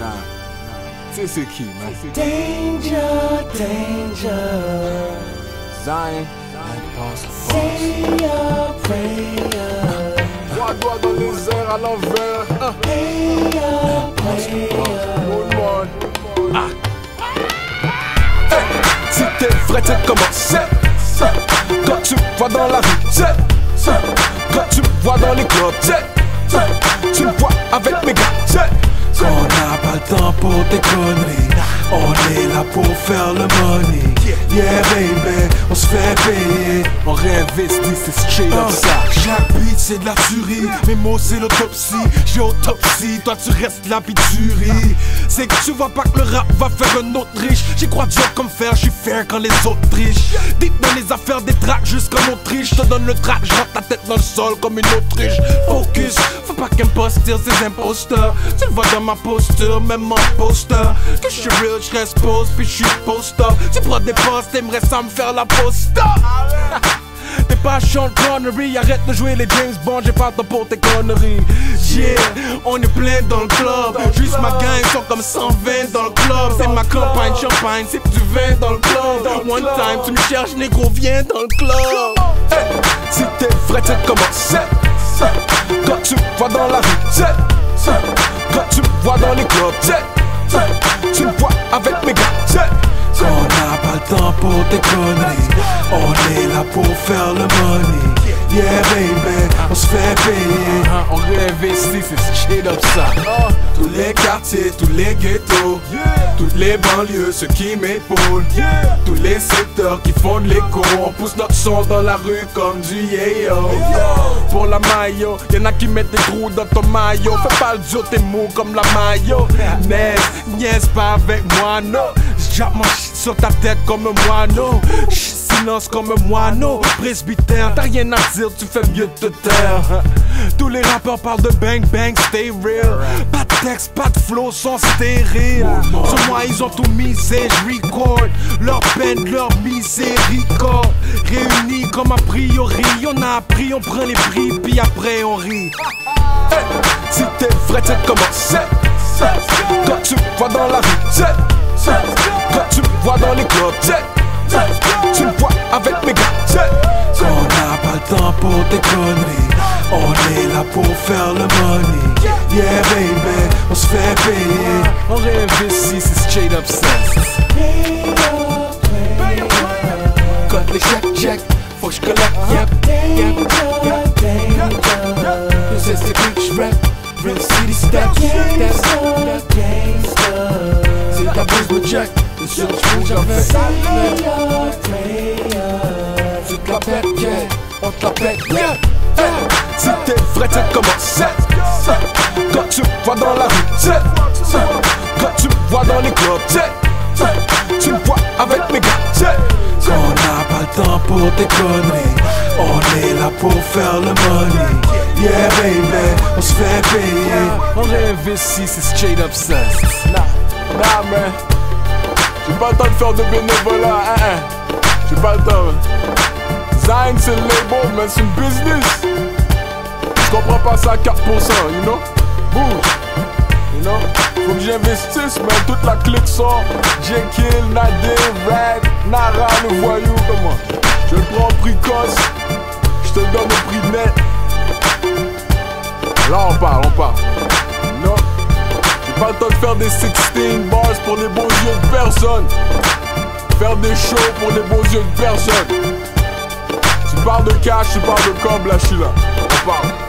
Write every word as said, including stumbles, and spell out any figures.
Nah, tu sais c'est qui, man? Danger, danger. Zion. Say a prayer. Trois doigts dans les airs à l'envers. Uh. Hey a prayer. Good morning. Ah. Hey. Si t'es vrai, tu commences. Quand tu me vois dans la rue, quand tu me vois dans les clubs, tu me vois avec mes gars. On n'a pas le temps pour tes conneries, on est là pour faire le money. Yeah baby, on se fait payer, on réinvestit, c'est straight up ça. Chaque beat c'est de la tuerie, mes mots c'est l'autopsie. J'ai autopsie, toi tu restes la piturie. C'est que tu vois pas que le rap va faire un autre riche. J'y crois dur comme fer, j'suis fair quand les autres trichent. Deep dans les affaires des tracks jusqu'en Autriche. Je te donne le track, je rentre ta tête dans le sol comme une Autriche. Focus, faut pas qu'imposture ces imposteurs. Tu le vois dans ma posture, même mon poster. Que je suis real, je reste pose, puis je suis poster. Tu prends des postes, t'aimerais ça me faire la poster. T'es pas Sean Connery, arrête de jouer les James Bond, j'ai pas le temps pour tes conneries. Yeah, on est plein dans le club, juste ma gang sont comme cent vingt dans le club. C'est ma campagne champagne, c'est du vin dans le club. One time, tu me cherches, négro, viens dans le club. Hey, si t'es vrai, tu commences. Quand tu me vois dans la rue, quand tu me vois dans les clubs, tu me vois avec mes gars. On n'a pas le temps pour tes conneries, on est là pour faire le money. Yeah baby, on se fait payer, on réinvestit, c'est straight up ça. Tous les quartiers, tous les ghettos, toutes les banlieues, ceux qui m'épaulent, tous les secteurs qui font de l'écho. On pousse notre son dans la rue comme du yayo. Pour la maillot, y'en a qui mettent des trous dans ton maillot. Fais pas le dur, t'es mou comme la maillot. Niaise, niaise pas avec moi, non. J'jappe mon shit sur ta tête comme un moineau. Silence comme un moineau, presbytère. T'as rien à dire, tu fais mieux de te taire. Tous les rappeurs parlent de bang bang, stay real. Pas de texte, pas de flow, sont stériles. Sur moi ils ont tout misé, j'record leur peine, leur miséricorde. Réunis comme a priori, on a appris, on prend les prix, puis après on rit. Hey, si t'es vrai, tu commences. Quand tu me vois dans la rue, quand tu me vois dans les clubs, tu me vois avec mes gars. On n'a pas le temps pour tes conneries, on est là pour faire le money. Yeah baby, on se fait payer, on réinvestit, c'est straight up ça. Quand les chèques check, faut que je collecte, yep, yep, yep. C'est c'est que je rap, real city steps, steps, c'est ta bouche me check, le seul rouge avec. Tu te la pètes, yeah, on te la pète, yeah. Si t'es vrai, tu commences. Quand tu me vois dans la rue, quand tu me vois dans les clubs, tu me vois avec mes gars. On n'a pas le temps pour tes conneries, on est là pour faire le money. Yeah baby, on se fait payer, on réinvestit, c'est straight up ça. Nah, nah man, j'ai pas le temps de faire de bénévolat, hein, hein. J'ai pas le temps, man. Zion c'est le label, mais c'est une business. Je comprends pas ça à quatre pour cent, you know? Bouge, you know? Faut que j'investisse, mais toute la clique sort. Jekyll, Nadir, Rad, Nara, le voyou, comment? Je le prends au prix cost, je te donne au prix net. Là on parle, on parle. Non, j'ai pas le temps de faire des sixteen bars pour les beaux yeux de personne. Faire des shows pour les beaux yeux de personne. Tu parles de cash, tu parles de com, là je suis là. On parle.